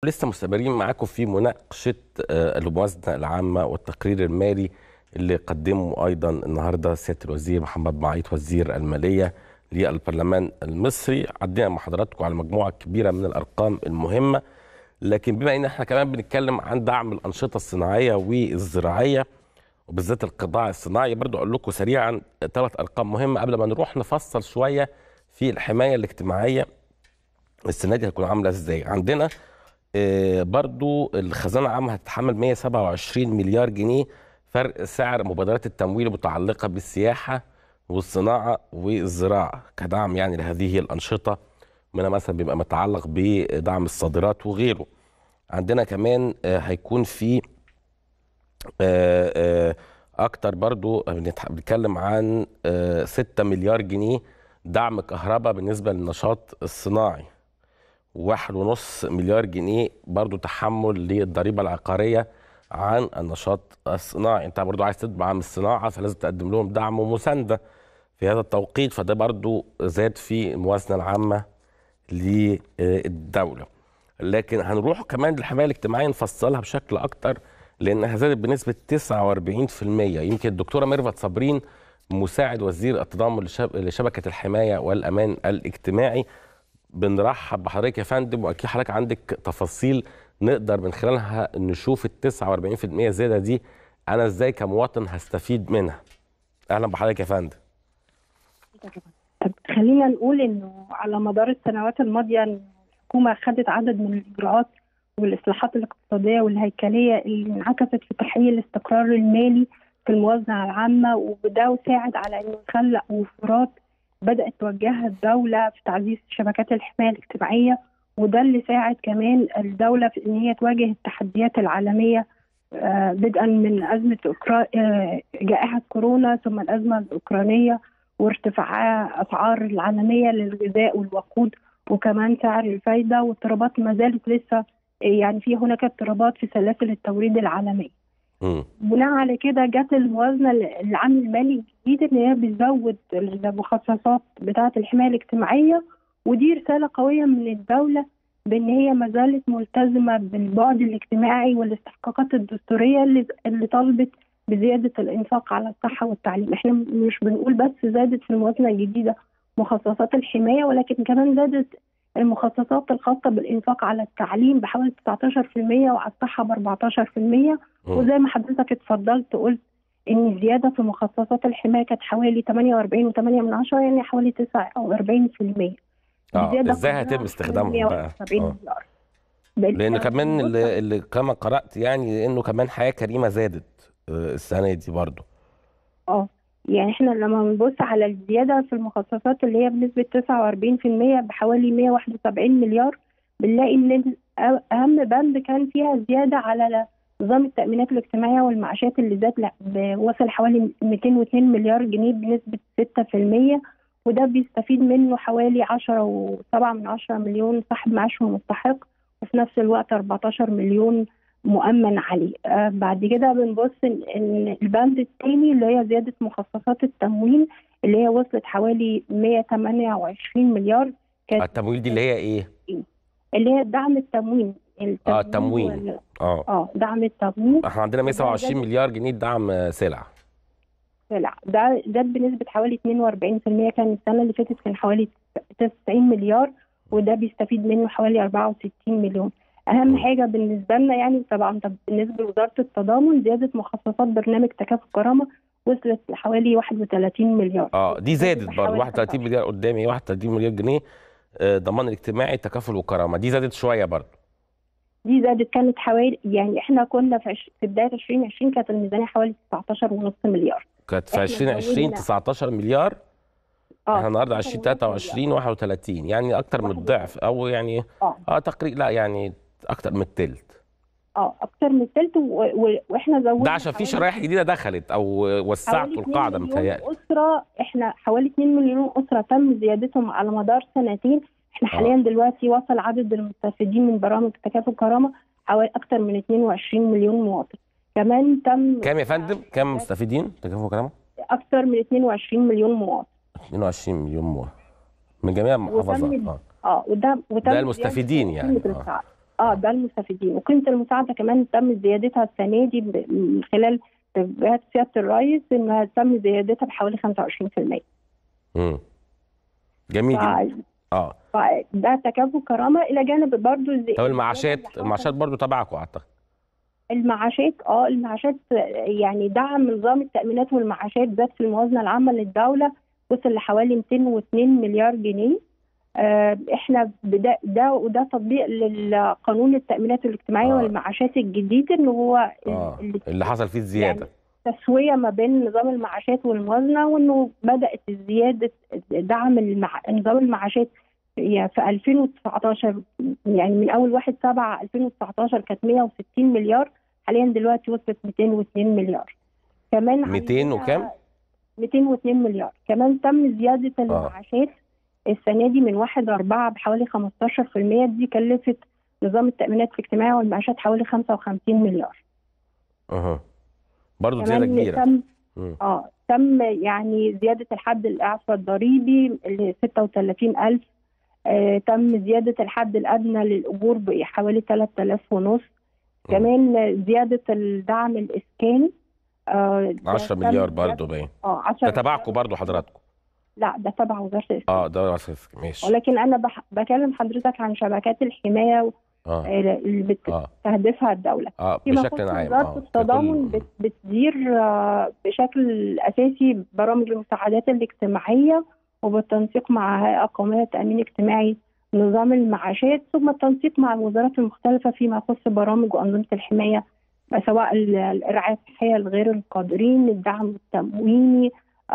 لسه مستمرين معاكم في مناقشة الموازنة العامة والتقرير المالي اللي قدمه أيضا النهاردة سيادة الوزير محمد معيط وزير المالية للبرلمان المصري. عدينا مع حضراتكم على مجموعة كبيرة من الأرقام المهمة، لكن بما أن احنا كمان بنتكلم عن دعم الأنشطة الصناعية والزراعية وبالذات القطاع الصناعي، برضو أقول لكم سريعا 3 أرقام مهمة قبل ما نروح نفصل شوية في الحماية الاجتماعية السنة دي هتكون عاملة ازاي. عندنا برضو الخزانة العامة هتتحمل 127 مليار جنيه فرق سعر مبادرات التمويل المتعلقة بالسياحة والصناعة والزراعة كدعم يعني لهذه الأنشطة، منها مثلا بيبقى متعلق بدعم الصادرات وغيره. عندنا كمان هيكون في أكتر برضو بنتكلم عن 6 مليار جنيه دعم كهرباء بالنسبة للنشاط الصناعي، 1.5 مليار جنيه برضو تحمل للضريبة العقارية عن النشاط الصناعي. انت برضو عايز تدعم الصناعة فلازم تقدم لهم دعم ومساندة في هذا التوقيت، فده برضو زاد في الموازنة العامة للدولة. لكن هنروح كمان للحماية الاجتماعية نفصلها بشكل أكتر لأنها زادت بنسبة 49%. يمكن الدكتورة ميرفت صابرين مساعد وزير التضامن لشبكة الحماية والأمان الاجتماعي، بنرحب بحضرتك يا فندم، واكيد حضرتك عندك تفاصيل نقدر من خلالها نشوف ال 49% زياده دي انا ازاي كمواطن هستفيد منها. اهلا بحضرتك يا فندم. طب خلينا نقول انه على مدار السنوات الماضيه الحكومه خدت عدد من الاجراءات والاصلاحات الاقتصاديه والهيكليه اللي انعكست في تحقيق الاستقرار المالي في الموازنه العامه، وده ساعد على انه يخلق وفرات بدأت توجهها الدولة في تعزيز شبكات الحماية الاجتماعية، وده اللي ساعد كمان الدولة في ان هي تواجه التحديات العالمية بدءا من أزمة جائحة كورونا ثم الأزمة الأوكرانية وارتفاع أسعار العالمية للغذاء والوقود وكمان سعر الفايدة، واضطرابات ما زالت لسه يعني في هناك اضطرابات في سلاسل التوريد العالمية. بناء على كده جت الموازنه العام المالي الجديد ان هي بتزود المخصصات بتاعه الحمايه الاجتماعيه، ودي رساله قويه من الدوله بان هي ما زالت ملتزمه بالبعد الاجتماعي والاستحقاقات الدستوريه اللي طالبت بزياده الانفاق على الصحه والتعليم. احنا مش بنقول بس زادت في الموازنه الجديده مخصصات الحمايه، ولكن كمان زادت المخصصات الخاصه بالانفاق على التعليم بحوالي 19% وعلى الصحه ب 14%. وزي ما حضرتك اتفضلت قلت ان الزياده في مخصصات الحمايه كانت حوالي 48.8 يعني حوالي 49%. ازاي هيتم استخدامهم بقى؟ لان كمان اللي كما قرات يعني انه كمان حياه كريمه زادت السنه دي برضو. يعني احنا لما بنبص على الزياده في المخصصات اللي هي بنسبه 49% بحوالي 171 مليار، بنلاقي ان اهم بند كان فيها زياده على نظام التأمينات الاجتماعية والمعاشات اللي زاد وصل حوالي 202 مليار جنيه بنسبة 6%، وده بيستفيد منه حوالي 10.7 مليون صاحب معاش ومستحق، وفي نفس الوقت 14 مليون مؤمن عليه. بعد كده بنبص ان البند الثاني اللي هي زيادة مخصصات التموين اللي هي وصلت حوالي 128 مليار. التمويل دي اللي هي ايه؟ اللي هي دعم التموين. التموين دعم التموين. احنا عندنا 127 مليار جنيه دعم سلع. ده بنسبه حوالي 42%، كان السنه اللي فاتت كان حوالي 90 مليار، وده بيستفيد منه حوالي 64 مليون. اهم حاجه بالنسبه لنا يعني طبعا بالنسبه لوزاره التضامن زياده مخصصات برنامج تكافل كرامه وصلت لحوالي 31 مليار. دي زادت برضه 31 مليار قدامي، 31 مليار جنيه ضمان الاجتماعي تكافل وكرامه، دي زادت شويه برضه. دي زادت كانت حوالي يعني احنا كنا في بدايه 2020 كانت الميزانيه حوالي 19.5 مليار. كانت في 2020 19 مليار. احنا النهارده 2023 31، يعني اكتر من الضعف او يعني تقريبا لا يعني اكتر من الثلث. اكتر من الثلث واحنا زودنا ده عشان في شرائح جديده دخلت او وسعتوا القاعده متهيألي. اسره احنا حوالي 2 مليون اسره تم زيادتهم على مدار سنتين. احنا حاليا دلوقتي وصل عدد المستفيدين من برامج تكافل كرامه حوالي اكثر من 22 مليون مواطن. كمان تم كام يا فندم؟ كام مستفيدين تكافل كرامه؟ اكثر من 22 مليون مواطن. 22 مليون مواطن من جميع المحافظات. وتم ده المستفيدين يعني. ده المستفيدين. وقيمه المساعده كمان تم زيادتها السنه دي من خلال توجيهات سياده الرئيس، انها تم زيادتها بحوالي 25%. جميل جدا. ده تكافؤ كرامه، الى جانب برضو طب المعاشات برضو تبعكم اعتقد. المعاشات يعني دعم نظام التامينات والمعاشات زاد في الموازنه العامه للدوله، وصل لحوالي 202 مليار جنيه. احنا وده تطبيق للقانون التامينات الاجتماعيه والمعاشات الجديد، اللي هو اللي حصل فيه الزياده، يعني تسويه ما بين نظام المعاشات والموازنه، وانه بدات زياده دعم نظام المعاشات في 2019. يعني من اول 1/7/2019 كانت 160 مليار، حاليا دلوقتي وصلت 202 مليار. كمان 200 وكام؟ 202 مليار. كمان تم زياده المعاشات السنه دي من 1/4 بحوالي 15%. دي كلفت نظام التامينات الاجتماعيه والمعاشات حوالي 55 مليار. برضه زياده كبيره. تم يعني زياده الحد الاعفاء الضريبي ل 36,000. تم زياده الحد الادنى للاجور بحوالي 3,500. كمان زياده الدعم الاسكاني 10 مليار برضه باين. 10 ده تبعكم برضه حضراتكم؟ لا، ده تبع وزاره الاسكان. ده وزاره الاسكان، ماشي. ولكن انا بكلم حضرتك عن شبكات الحمايه اللي بتستهدفها الدوله. بشكل عام. وزاره التضامن بتدير بشكل اساسي برامج المساعدات الاجتماعيه، وبالتنسيق مع هيئه قوميه للتامين الاجتماعي نظام المعاشات، ثم التنسيق مع الوزارات المختلفه فيما يخص برامج وانظمه الحمايه، سواء الرعايه الصحيه لغير القادرين، الدعم التمويني،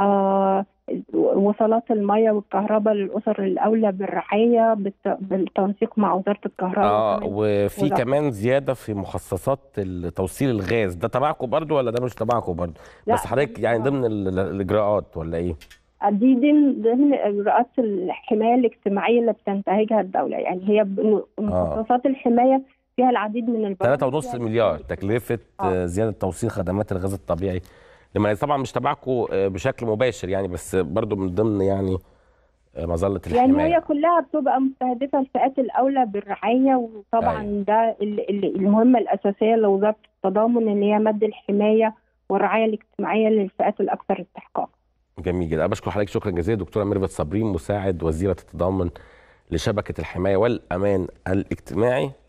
وصلات المياه والكهرباء للاسر الاولى بالرعايه بالتنسيق مع وزاره الكهرباء. وفي كمان زياده في مخصصات توصيل الغاز، ده تبعكم برضو ولا ده مش تبعكم برضو؟ بس حضرتك يعني ضمن الاجراءات ولا ايه؟ دي ضمن اجراءات الحمايه الاجتماعيه اللي بتنتهجها الدوله. يعني هي مخصصات الحمايه فيها العديد من البرامج. 3.5 مليار تكلفه زياده توصيل خدمات الغاز الطبيعي، لما طبعا مش تبعكم بشكل مباشر يعني، بس برضو من ضمن يعني مظله الحمايه. يعني هي كلها بتبقى مستهدفه الفئات الاولى بالرعايه، وطبعا ده المهمه الاساسيه لوزاره التضامن، ان هي مد الحمايه والرعايه الاجتماعيه للفئات الاكثر استحقاقا. جميل جدا. بشكر حضرتك شكرا جزيلا دكتوره ميرفت صابرين، مساعد وزيره التضامن لشبكه الحمايه والامان الاجتماعي.